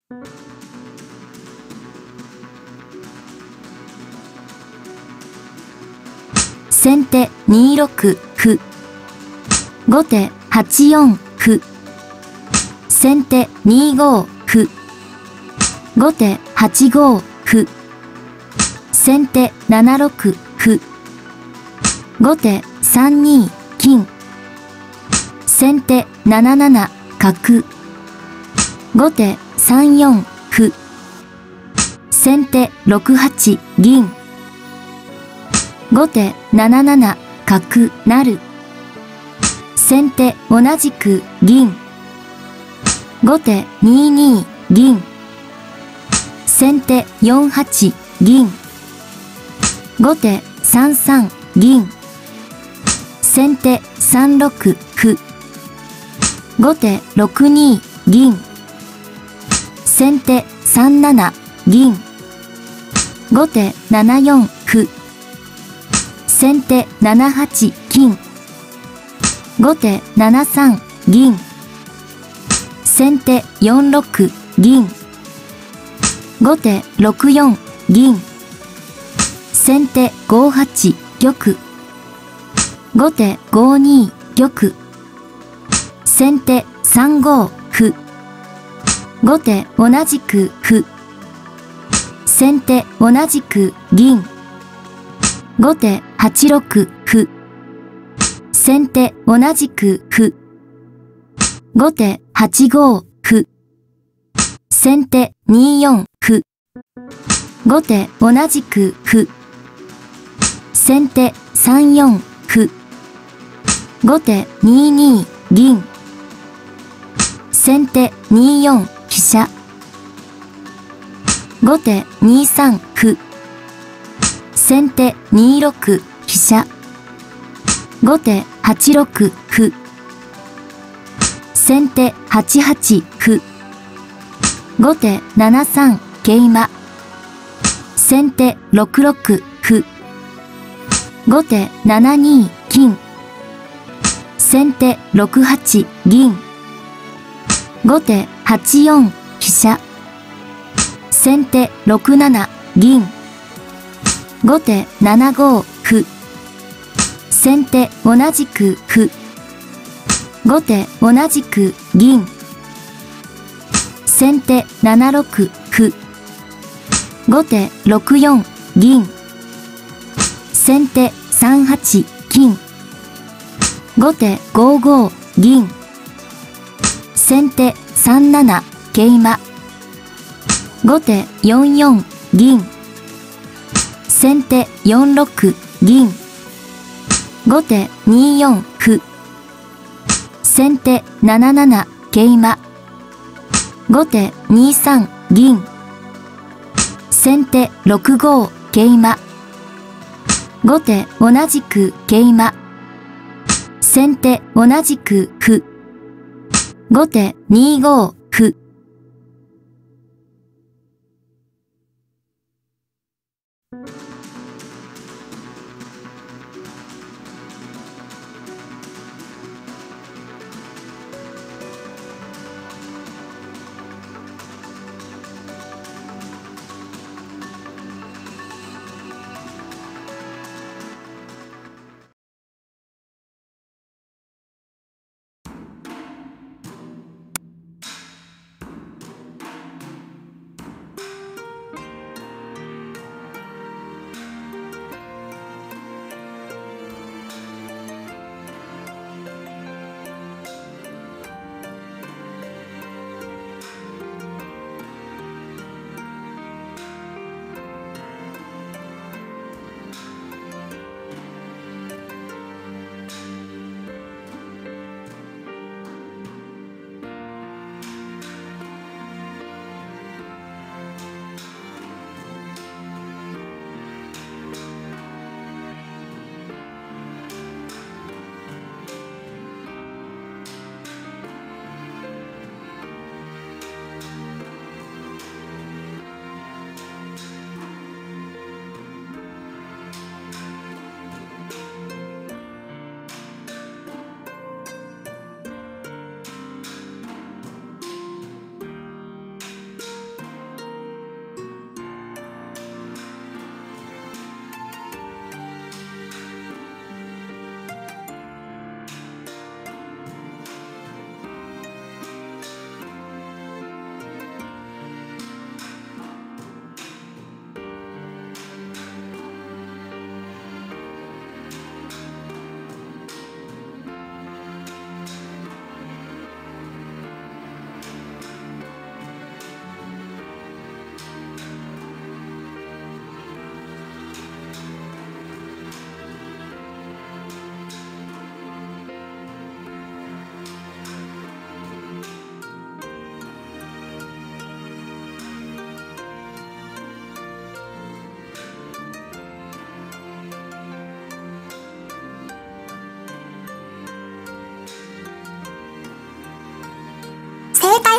先手2六歩。後手8四歩。先手2五歩。後手8五歩。先手7六歩。後手3二金。先手7七角。後手3四歩。先手6八銀。後手7七角成。先手同じく銀。後手2二銀。先手4八銀。後手3三銀。先手3六歩。後手6二銀。先手3七銀。後手7四歩。先手7八金。後手7三銀。先手4六銀。後手6四銀。先手5八玉。後手5二玉。先手3五歩。後手同じく歩。先手同じく銀。後手8六歩。先手同じく歩。後手8五歩。先手2四歩。後手同じく歩。先手3四歩。後手2二銀。先手2四飛車。後手2三歩。先手2六飛車。後手8六歩。先手8八歩。後手7三桂馬。先手6六歩。後手7二金。先手6八銀。後手8四飛車。先手6七銀。後手7五歩。先手同じく歩。後手同じく銀。先手7六歩。後手6四銀。先手3八金。後手5五銀。先手3七桂馬。後手4四銀。先手4六銀。後手2四歩。先手7七桂馬。後手2三銀。先手6五桂馬。後手同じく桂馬。先手同じく歩。後手2五歩。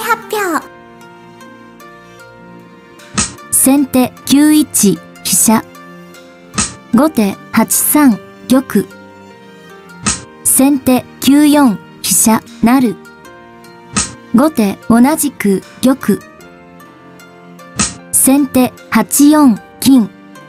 発表。 先手9一飛車。後手8三玉。先手9四飛車成。後手同じく玉。先手8四金。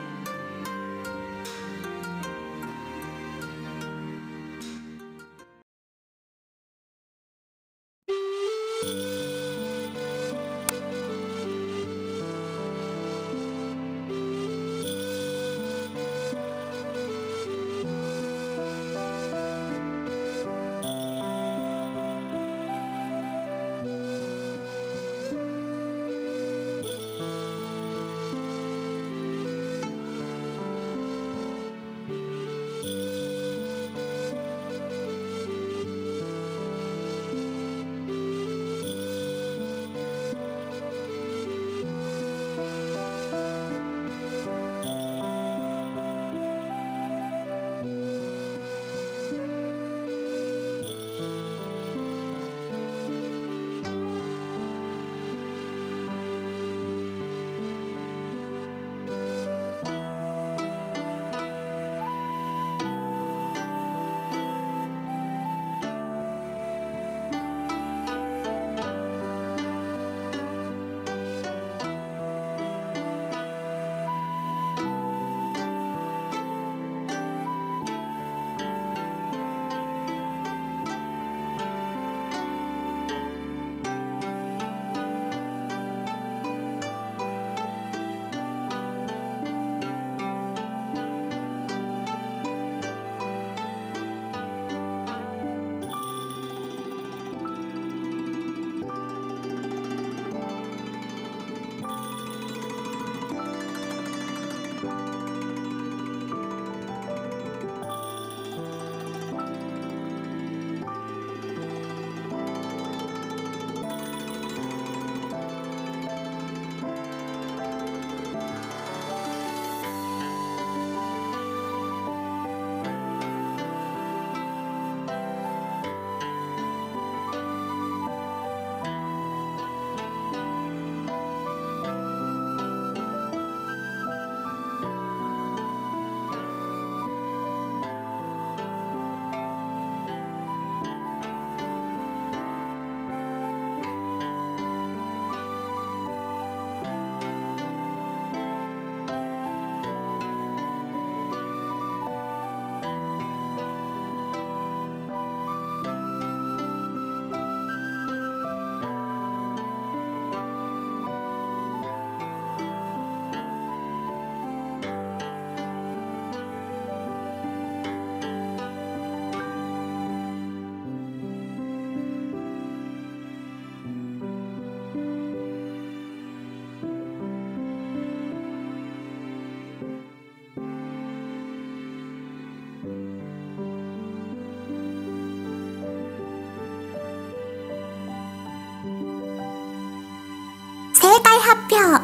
正解発表。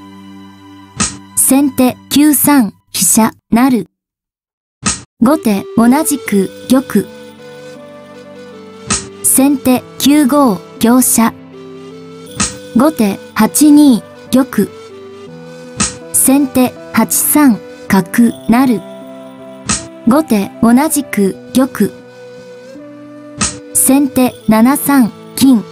先手9三飛車成。後手同じく玉。先手9五香車。後手8二玉。先手8三角成。後手同じく玉。先手7三金。